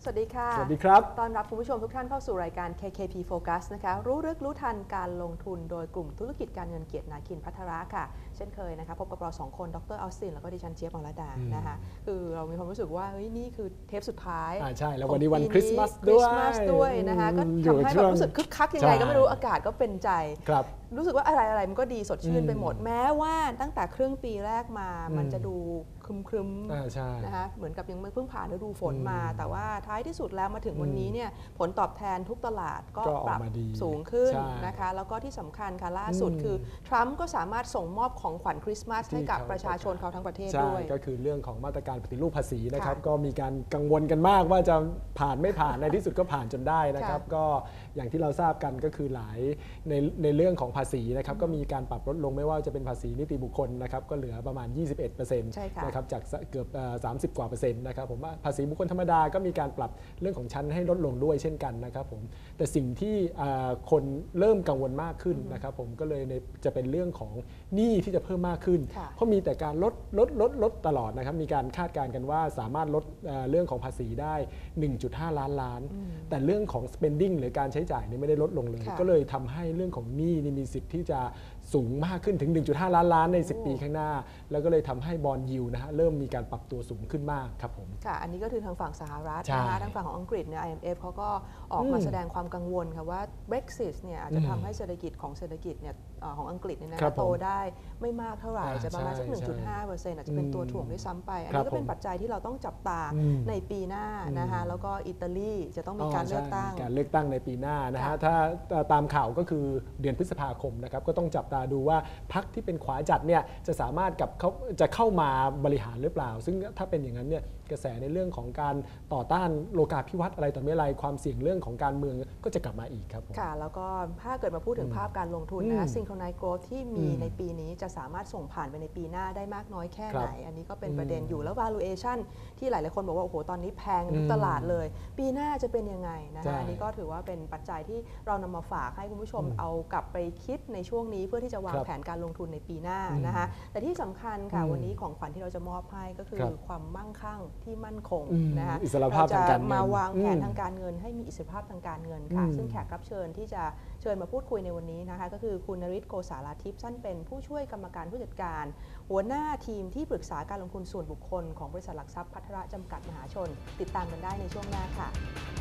สวัสดีค่ะสวัสดีครับต้อนรับคุณผู้ชมทุกท่านเข้าสู่รายการ KKP Focus นะคะรู้ลึกรู้ทันการลงทุนโดยกลุ่มธุรกิจการเงินเกียรตินาคินภัทระค่ะเช่นเคยนะคะพบกับเรา2คนดร.ออสตินแล้วก็ดิฉันเจี๊ยบ มรดานะคะคือเรามีความรู้สึกว่าเฮ้ยนี่คือเทปสุดท้ายใช่แล้ววันนี้วันคริสต์มาสด้วยนะคะก็ทำให้แบบรู้สึกคึกคักยังไงก็ไม่รู้อากาศก็เป็นใจรู้สึกว่าอะไรมันก็ดีสดชื่นไปหมดแม้ว่าตั้งแต่ครึ่งปีแรกมามันจะดูครึ้มๆนะคะเหมือนกับยังไม่เพิ่งผ่านฤดูฝนมาแต่ว่าท้ายที่สุดแล้วมาถึงวันนี้เนี่ยผลตอบแทนทุกตลาดก็ปรับสูงขึ้นนะคะแล้วก็ที่สำคัญค่ะล่าสุดคือทรัมป์ก็สามารถส่งมอบของขวัญคริสต์มาสให้กับประชาชนเขาทั้งประเทศด้วยก็คือเรื่องของมาตรการปฏิรูปภาษีนะครับก็มีการกังวลกันมากว่าจะผ่านไม่ผ่านในที่สุดก็ผ่านจนได้นะครับก็อย่างที่เราทราบกันก็คือหลายในเรื่องของภาษีนะครับก็มีการปรับลดลงไม่ว่าจะเป็นภาษีนิติบุคคลนะครับก็เหลือประมาณ 21% นะครับจากเกือบ30 กว่าเปอร์เซ็นต์นะครับผมว่าภาษีบุคคลธรรมดาก็มีการปรับเรื่องของชั้นให้ลดลงด้วยเช่นกันนะครับผมแต่สิ่งที่คนเริ่มกังวลมากขึ้นนะครับผมก็เลยจะเป็นเรื่องของหนี้ที่จะเพิ่มมากขึ้นเพราะมีแต่การลดตลอดนะครับมีการคาดการณ์กันว่าสามารถลดเรื่องของภาษีได้ 1.5 ล้านแต่เรื่องของ spending หรือการใช้จ่ายนี่ไม่ได้ลดลงเลยก็เลยทำให้เรื่องของหนี้นี่มีสิทธิ์ที่จะสูงมากขึ้นถึง 1.5 ล้านใน10 ปีข้างหน้าแล้วก็เลยทำให้บอนด์ยิลด์นะฮะเริ่มมีการปรับตัวสูงขึ้นมากครับผมค่ะอันนี้ก็คือทางฝั่งสหรัฐนะคะทางฝั่งของอังกฤษเนี่ย IMF เขาก็ออกมาแสดงความกังวลค่ะว่า Brexit เนี่ยอาจจะทำให้เศรษฐกิจเนี่ยของอังกฤษเนี่ยนะโตได้ไม่มากเท่าไหร่จะประมาณสัก 1.5% อาจจะเป็นตัวถ่วงด้วยซ้ำไปอันนี้ก็เป็นปัจจัยที่เราต้องจับตาในปีหน้านะคะแล้วก็อิตาลีจะต้องมีการเลือกตั้งในปีหน้านะฮะถ้าตามข่าวก็คือเดือนพฤษภาคมนะครับก็ต้องจับตาดูว่าพรรคที่เป็นขวาจัดเนี่ยจะสามารถจะเข้ามาบริหารหรือเปล่าซึ่งถ้าเป็นอย่างนั้นเนี่ยกระแสในเรื่องของการต่อต้านโลกาภิวัตน์อะไรต่อไม่อะไรความเสี่ยงเรื่องของการเมืองก็จะกลับมาอีกครับค่ะแล้วก็ถ้าเกิดมาพูดถึงภาพการลงทุนนะSynchronized Growth ที่มีในปีนี้จะสามารถส่งผ่านไปในปีหน้าได้มากน้อยแค่ไหนอันนี้ก็เป็นประเด็นอยู่แล้ว valuation ที่หลายๆคนบอกว่าโอ้โหตอนนี้แพงทุกตลาดเลยปีหน้าจะเป็นยังไงนะคะอันนี้ก็ถือว่าเป็นปัจจัยที่เรานำมาฝากให้คุณผู้ชมเอากลับไปคิดในช่วงนี้เพื่อที่จะวางแผนการลงทุนในปีหน้านะคะแต่ที่สำคัญค่ะวันนี้ของขวัญที่เราจะมอบให้ก็คือความมั่งคั่งที่มั่นคงนะคะเราจะมาวางแผนทางการเงินให้มีอิสรภาพทางการเงินค่ะซึ่งแขกรับเชิญที่จะเชิญมาพูดคุยในวันนี้นะคะก็คือคุณนฤทธิ์ โกษาลาทิพย์ท่านเป็นผู้ช่วยกรรมการผู้จัดการหัวหน้าทีมที่ปรึกษาการลงทุนส่วนบุคคลของบริษัทหลักทรัพย์ภัทระจำกัดมหาชนติดตามกันได้ในช่วงหน้าค่ะ